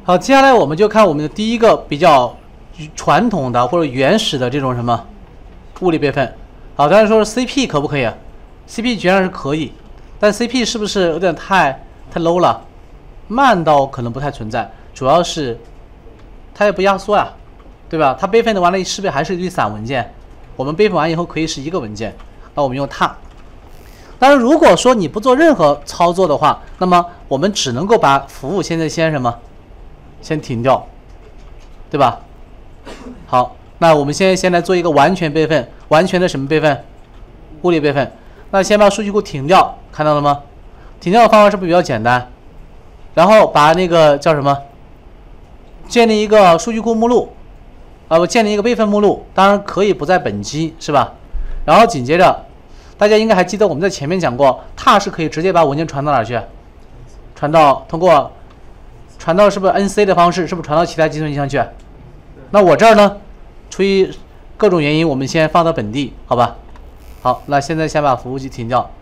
好，接下来我们就看我们的第一个比较传统的或者原始的这种什么物理备份。好，刚才说是 CP 可不可以？CP 居然是可以，但 CP 是不是有点太 low 了？慢到可能不太存在，主要是它也不压缩呀，对吧？它备份的完了，是不是还是一堆散文件？我们备份完以后可以是一个文件，那我们用它。当然，如果说你不做任何操作的话，那么我们只能够把服务现在先什么？先停掉，对吧？好，那我们现在先来做一个完全备份，完全的什么备份？物理备份。那先把数据库停掉，看到了吗？停掉的方法是不是比较简单？然后把那个叫什么？建立一个数据库目录，我建立一个备份目录，当然可以不在本机，是吧？然后紧接着，大家应该还记得我们在前面讲过，它是可以直接把文件传到哪儿去？传到是不是 NC 的方式？是不是传到其他计算机上去？那我这儿呢，出于各种原因，我们先放到本地，好吧？好，那现在先把服务器停掉。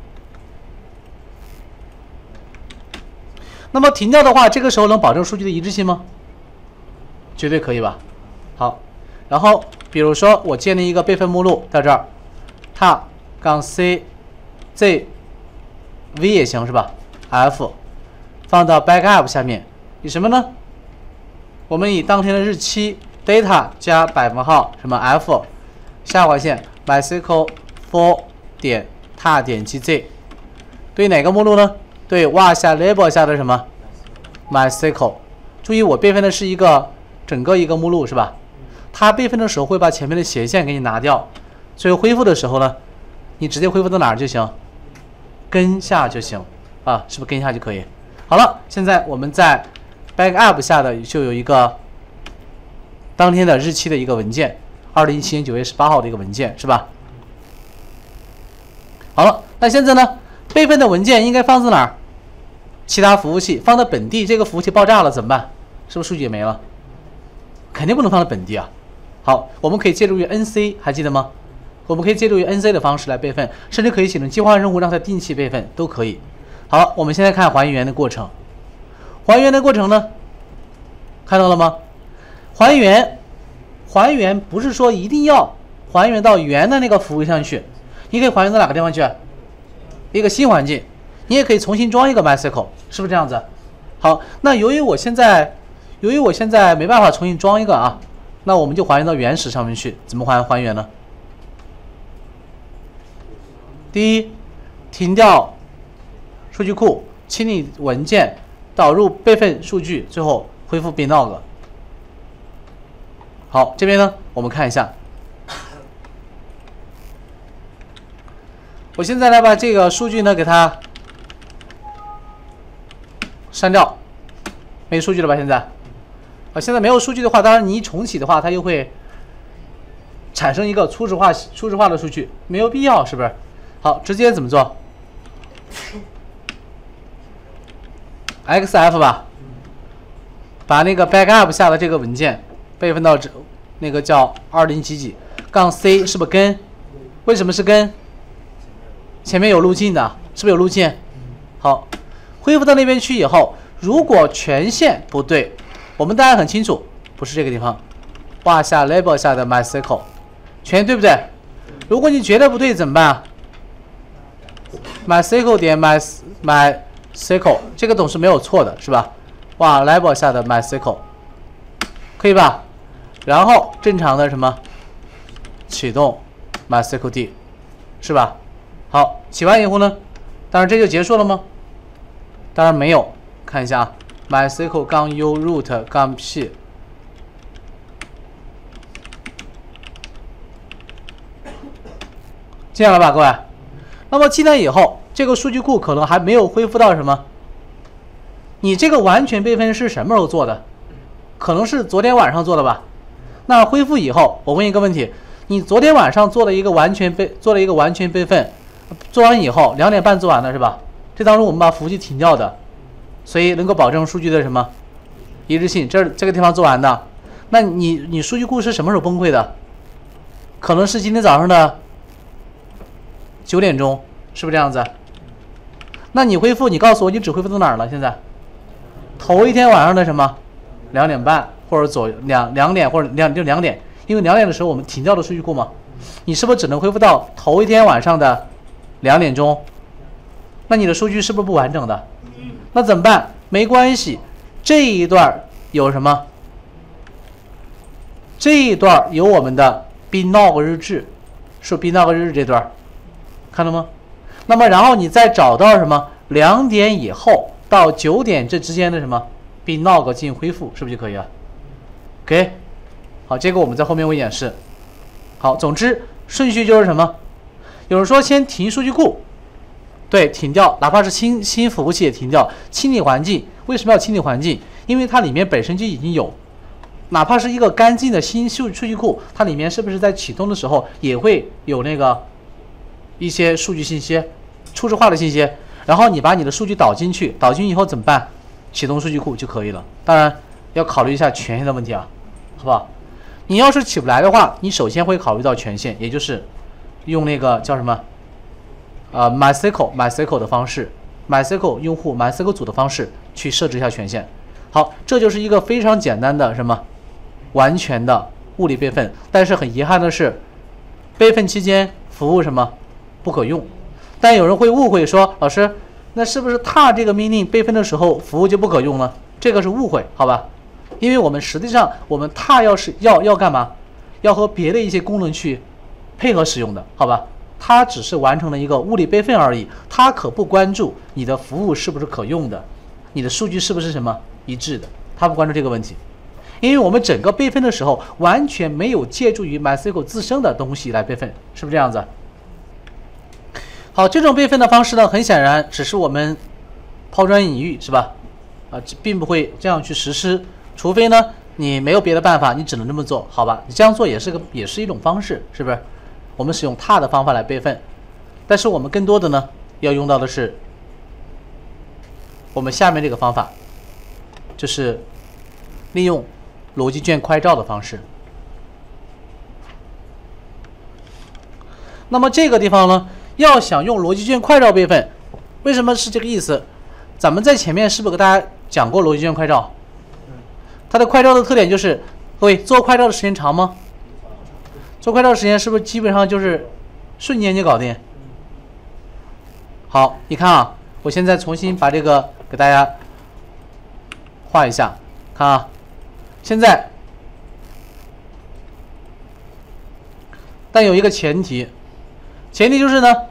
那么停掉的话，这个时候能保证数据的一致性吗？绝对可以吧？好，然后比如说我建立一个备份目录在这儿 ，tar-c z v 也行是吧 ？f 放到 backup 下面。以什么呢？我们以当天的日期 data 加%什么 f 下划线 MySQL for 点 tar 点 gz 对哪个目录呢？对哇下 label 下的什么 MySQL。注意我备份的是整个一个目录是吧？它备份的时候会把前面的斜线给你拿掉，所以恢复的时候呢，你直接恢复到哪儿就行？根下就行啊，是不是根下就可以？好了，现在我们在backup 下的就有一个当天的日期的一个文件，2017年9月18号的一个文件，是吧？好了，那现在呢，备份的文件应该放在哪儿？其他服务器放在本地，这个服务器爆炸了怎么办？是不是数据也没了？肯定不能放在本地啊。好，我们可以借助于 NC， 还记得吗？我们可以借助于 NC 的方式来备份，甚至可以写成计划任务让它定期备份都可以。好了，我们现在看还原的过程。还原的过程呢，看到了吗？还原不是说一定要还原到原的那个服务上去，你可以还原到哪个地方去？一个新环境，你也可以重新装一个 MySQL， 是不是这样子？好，那由于我现在没办法重新装一个啊，那我们就还原到原始上面去。怎么还原呢？第一，停掉数据库，清理文件，导入备份数据，最后恢复 binlog。好，这边呢，我们看一下。我现在来把这个数据呢给它删掉，没数据了吧？现在，现在没有数据的话，当然你一重启的话，它又会产生一个初始化的数据，没有必要，是不是？好，直接怎么做 ？XF 吧，把那个 backup 下的这个文件备份到那个叫20几几-c， 是不是根？为什么是根？前面有路径的，是不是有路径？好，恢复到那边去以后，如果权限不对，我们大家很清楚，不是这个地方，画下 label 下的 MySQL， 权限对不对？如果你觉得不对怎么办啊？MySQL 点 MySQL 这个总是没有错的，是吧？画 label 下的 MySQL， 可以吧？然后正常的什么启动 MySQLd， 是吧？好，起完以后呢，当然这就结束了吗？当然没有，看一下啊 ，MySQL-u root-p， 进来了吧，各位？那么进来以后，这个数据库可能还没有恢复到什么？你这个完全备份是什么时候做的？可能是昨天晚上做的吧？那恢复以后，我问一个问题：你昨天晚上做了一个完全备份，做完以后2点半做完的是吧？这当中我们把服务器停掉的，所以能够保证数据的什么一致性？这个地方做完的，那你数据库是什么时候崩溃的？可能是今天早上的9点钟，是不是这样子？那你恢复，你告诉我你只恢复到哪儿了？现在头一天晚上的什么 2点半或者两点或者2点，因为2点的时候我们停掉了数据库嘛，你是不是只能恢复到头一天晚上的2点钟？那你的数据是不是不完整的？那怎么办？没关系，这一段有什么？这一段有我们的 blog 日志，是 blog 日志这段，看到吗？那么然后你再找到什么2点以后到9点这之间的什么 blog 进行恢复，是不是就可以了 ？OK， 好，这个我们在后面会演示。好，总之顺序就是什么？有人说先停数据库，对，停掉，哪怕是新服务器也停掉，清理环境。为什么要清理环境？因为它里面本身就已经有。哪怕是一个干净的新数据库，它里面是不是在启动的时候也会有那个一些数据信息、初始化的信息？然后你把你的数据导进去，导进以后怎么办？启动数据库就可以了。当然要考虑一下权限的问题啊，好不好？你要是起不来的话，你首先会考虑到权限，也就是用那个叫什么MySQL 的方式 ，MySQL 用户 MySQL 组的方式去设置一下权限。好，这就是一个非常简单的什么？完全的物理备份，但是很遗憾的是，备份期间服务什么不可用。但有人会误会说，老师，那是不是踏这个命令备份的时候服务就不可用了？这个是误会，好吧？因为我们实际上我们踏要干嘛？要和别的一些功能去配合使用的，好吧？它只是完成了一个物理备份而已，它可不关注你的服务是不是可用的，你的数据是不是什么一致的，它不关注这个问题。因为我们整个备份的时候完全没有借助于 MySQL 自身的东西来备份，是不是这样子？好，这种备份的方式呢，很显然只是我们抛砖引玉，是吧？并不会这样去实施，除非呢你没有别的办法，你只能这么做，好吧？你这样做也是一种方式，是不是？我们使用踏的方法来备份，但是我们更多的呢要用到的是我们下面这个方法，就是利用逻辑卷快照的方式。那么这个地方呢，要想用逻辑卷快照备份，为什么是这个意思？咱们在前面是不是给大家讲过逻辑卷快照？它的快照的特点就是，各位做快照的时间长吗？做快照的时间是不是基本上就是瞬间就搞定？好，你看啊，我现在重新把这个给大家画一下，看啊。现在，但有一个前提，前提就是呢，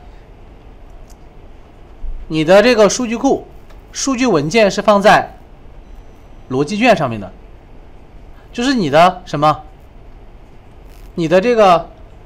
你的这个数据库、数据文件是放在逻辑卷上面的，就是你的什么？你的这个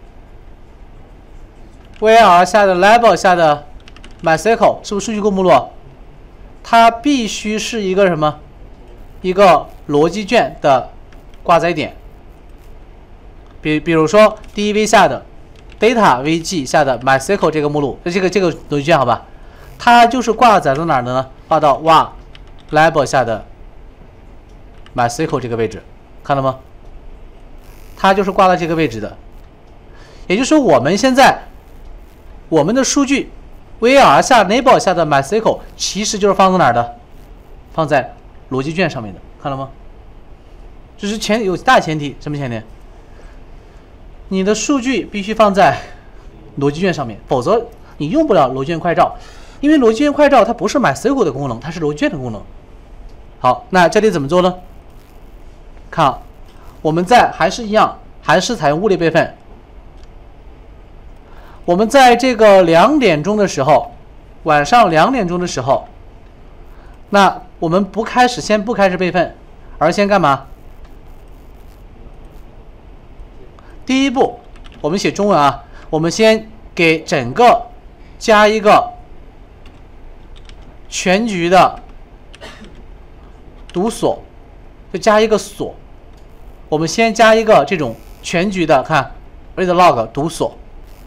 var 下的 label 下的 MySQL 是不是数据库目录？它必须是一个什么？一个逻辑卷的挂载点，比如说 DEV 下的 Data VG 下的 MySQL 这个目录，这个逻辑卷好吧，它就是挂载到哪儿的呢？挂到 var label 下的 MySQL 这个位置，看到吗？它就是挂到这个位置的，也就是说我们现在我们的数据 var 下 label 下的 MySQL 其实就是放在哪儿的？放在逻辑卷上面的，看了吗？这是有大前提，什么前提？你的数据必须放在逻辑卷上面，否则你用不了逻辑卷快照，因为逻辑卷快照它不是 MySQL 的功能，它是逻辑卷的功能。好，那这里怎么做呢？看啊，我们还是一样，还是采用物理备份。我们在这个2点钟的时候，晚上2点钟的时候，那我们先不开始备份，而先干嘛？第一步，我们写中文啊，我们先给整个加一个全局的读锁，就加一个锁。我们先加一个这种全局的，看 read log 读锁，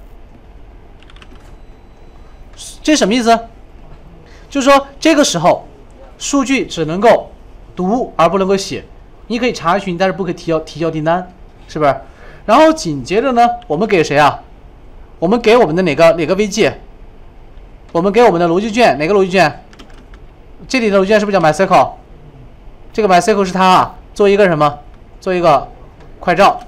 这什么意思？就是说这个时候数据只能够读而不能够写，你可以查询，但是不可以提交订单，是不是？然后紧接着呢，我们给谁啊？我们给我们的哪个 VG？ 我们给我们的逻辑卷，哪个逻辑卷？这里的逻辑卷是不是叫 MySQL？ 这个 MySQL 是它啊， 做一个什么？做一个快照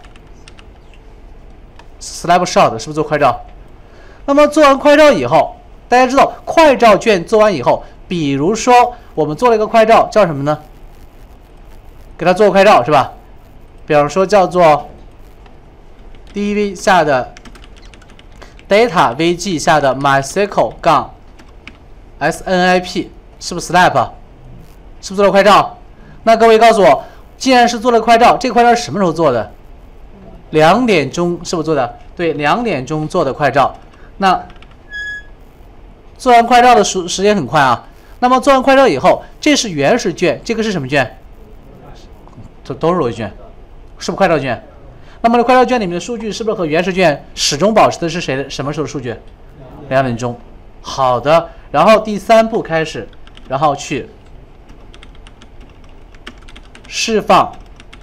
，snapshot 是不是做快照？那么做完快照以后，大家知道快照卷做完以后，比如说我们做了一个快照，叫什么呢？给它做个快照是吧？比方说叫做 dv 下的 data vg 下的 MySQL 杠 snip 是不是 snap？ 是不是做了快照？那各位告诉我，既然是做了快照，这个快照是什么时候做的？2点钟是不是做的？对，2点钟做的快照。那做完快照的时间很快啊。那么做完快照以后，这是原始卷，这个是什么卷？这都是逻辑卷，是不是快照卷？那么快照卷里面的数据是不是和原始卷始终保持的是谁的什么时候的数据？2点钟。好的，然后第3步开始，然后去释放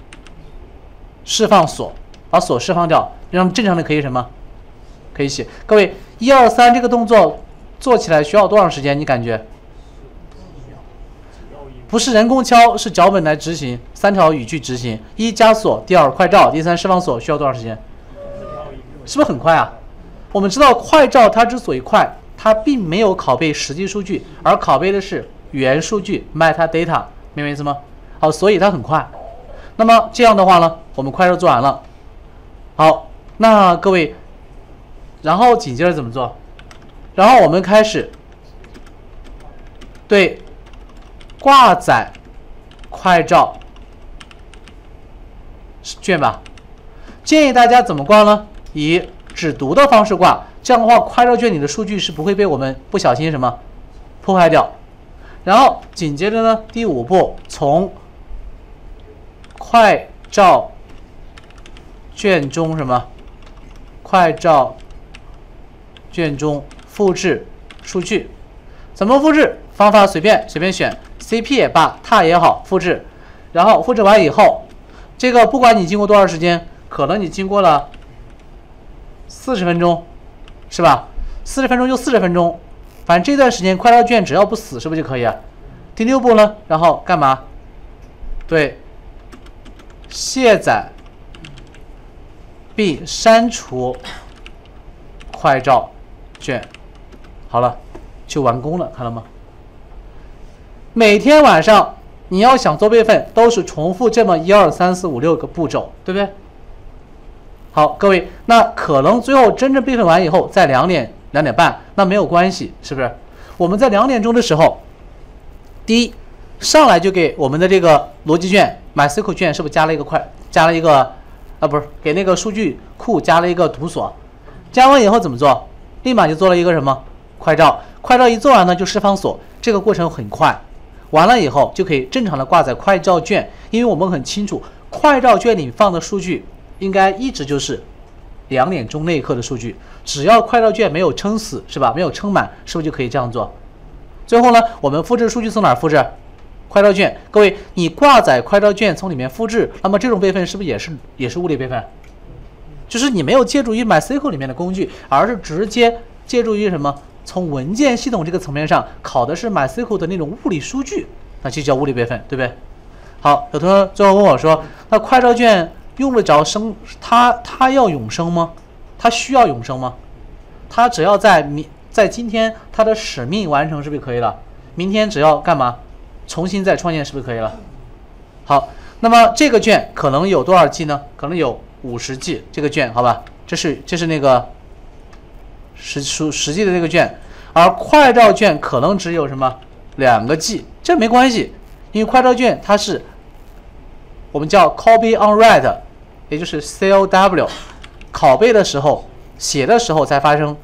锁，把锁释放掉，让正常的可以什么？可以写。各位，1、2、3这个动作做起来需要多长时间？你感觉？不是人工敲，是脚本来执行，3条语句执行：1加锁，第2快照，第3释放锁，需要多长时间？是不是很快啊？我们知道快照它之所以快，它并没有拷贝实际数据，而拷贝的是原数据 metadata， 明白意思吗？好，所以它很快。那么这样的话呢，我们快照做完了。好，那各位，然后紧接着怎么做？然后我们开始对挂载快照卷吧。建议大家怎么挂呢？以只读的方式挂，这样的话，快照卷里的数据是不会被我们不小心什么破坏掉。然后紧接着呢，第5步从快照卷中什么？快照卷中复制数据，怎么复制？方法随便选 ，CP 也罢 ，tar 也好，复制。然后复制完以后，这个不管你经过多少时间，可能你经过了40分钟，是吧？40分钟就40分钟，反正这段时间快照卷只要不死，是不是就可以啊？第6步呢，然后干嘛？对，卸载并删除快照卷，好了，就完工了，看到吗？每天晚上你要想做备份，都是重复这么1、2、3、4、5、6个步骤，对不对？好，各位，那可能最后真正备份完以后，在2点、2点半，那没有关系，是不是？我们在2点钟的时候，第一，上来就给我们的这个逻辑卷、MySQL 卷，是不是加了一个不是给那个数据库加了一个读锁？加完以后怎么做？立马就做了一个什么快照？快照一做完呢，就释放锁，这个过程很快。完了以后就可以正常的挂载快照卷，因为我们很清楚，快照卷里放的数据应该一直就是2点钟那一刻的数据，只要快照卷没有撑死，是吧？没有撑满，是不是就可以这样做？最后呢，我们复制数据从哪儿复制？快照卷。各位，你挂载快照卷从里面复制，那么这种备份是不是也是物理备份？就是你没有借助于 MySQL 里面的工具，而是直接借助于什么？从文件系统这个层面上考的是 MySQL 的那种物理数据，那就叫物理备份，对不对？好，有同学最后问我说，那快照卷用得着它要永生吗？它需要永生吗？它只要在今天它的使命完成，是不是可以了？明天只要干嘛？重新再创建，是不是可以了？好，那么这个卷可能有多少 G 呢？可能有50 G 这个卷，好吧？这是那个实际的这个卷，而快照卷可能只有什么2个 G， 这没关系，因为快照卷它是我们叫 copy on write， 也就是 COW， 拷贝的时候写的时候才发生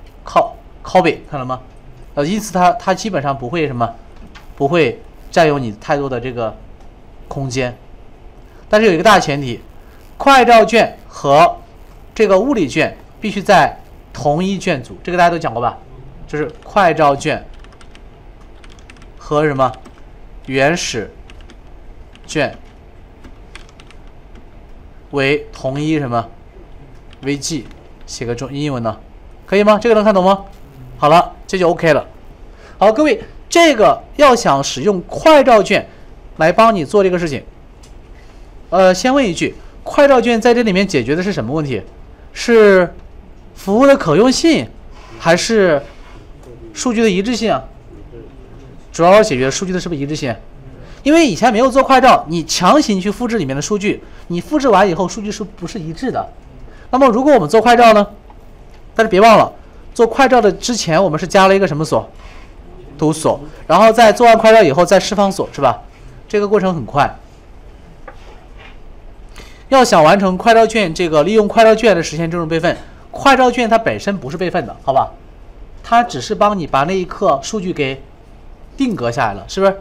copy， 看了吗？因此它基本上不会什么，不会占用你太多的这个空间。但是有一个大前提，快照卷和这个物理卷必须在同一卷组，这个大家都讲过吧？就是快照卷和什么原始卷为同一什么 VG， 写个英文呢，可以吗？这个能看懂吗？好了，这就 OK 了。好，各位，这个要想使用快照卷来帮你做这个事情， 先问一句，快照卷在这里面解决的是什么问题？是服务的可用性，还是数据的一致性啊？主要解决数据的是不是一致性？因为以前没有做快照，你强行去复制里面的数据，你复制完以后数据是不是一致的？那么如果我们做快照呢？但是别忘了，做快照的之前我们是加了一个什么锁？读锁，然后在做完快照以后再释放锁，是吧？这个过程很快。要想完成快照卷，这个利用快照卷来实现这种备份，快照卷它本身不是备份的，好吧？它只是帮你把那一刻数据给定格下来了，是不是？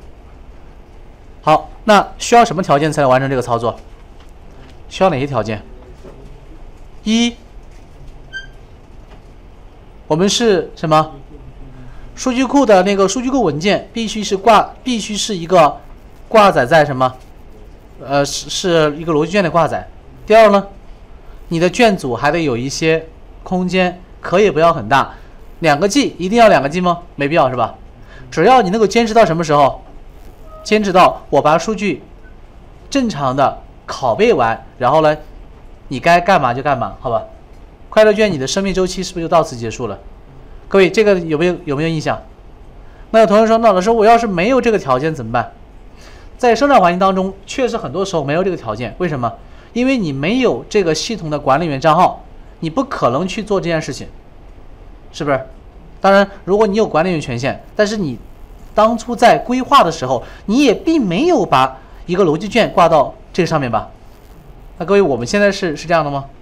好，那需要什么条件才能完成这个操作？需要哪些条件？一，我们是什么？数据库的那个数据库文件必须是一个挂载在什么？是一个逻辑卷的挂载。第二呢，你的卷组还得有一些空间，可以不要很大。2个 G 一定要2个 G 吗？没必要是吧？只要你能够坚持到什么时候？坚持到我把数据正常的拷贝完，然后呢，你该干嘛就干嘛，好吧？快照卷你的生命周期是不是就到此结束了？各位，这个有没有印象？那有同学说，那老师，我要是没有这个条件怎么办？在生产环境当中，确实很多时候没有这个条件。为什么？因为你没有这个系统的管理员账号，你不可能去做这件事情，是不是？当然，如果你有管理员权限，但是你当初在规划的时候，你也并没有把一个逻辑卷挂到这个上面吧？那各位，我们现在是这样的吗？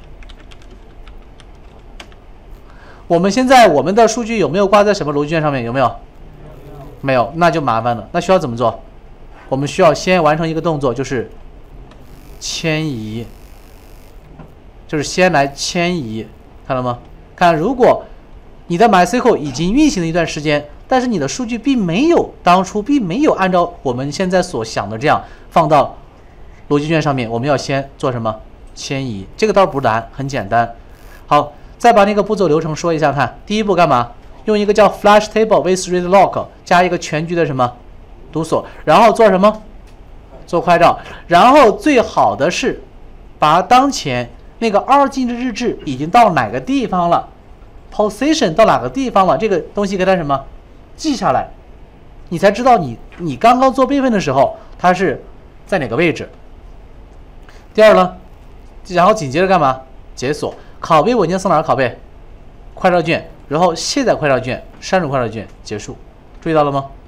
我们现在我们的数据有没有挂在什么逻辑卷上面？有没有？没有，那就麻烦了。那需要怎么做？我们需要先完成一个动作，就是迁移，就是先来迁移，看到吗？看，如果你的 MySQL 已经运行了一段时间，但是你的数据当初并没有按照我们现在所想的这样放到逻辑卷上面，我们要先做什么？迁移。这个倒不难，很简单。好，再把那个步骤流程说一下，看第一步干嘛？用一个叫 flash table with read lock 加一个全局的什么读锁，然后做什么？做快照。然后最好的是把当前那个2进制日志已经到哪个地方了 ，position 到哪个地方了，这个东西给它什么记下来，你才知道你刚刚做备份的时候它是在哪个位置。第二呢，然后紧接着干嘛？解锁。拷贝文件送哪儿拷贝？快照卷，然后卸载快照卷，删除快照卷，结束。注意到了吗？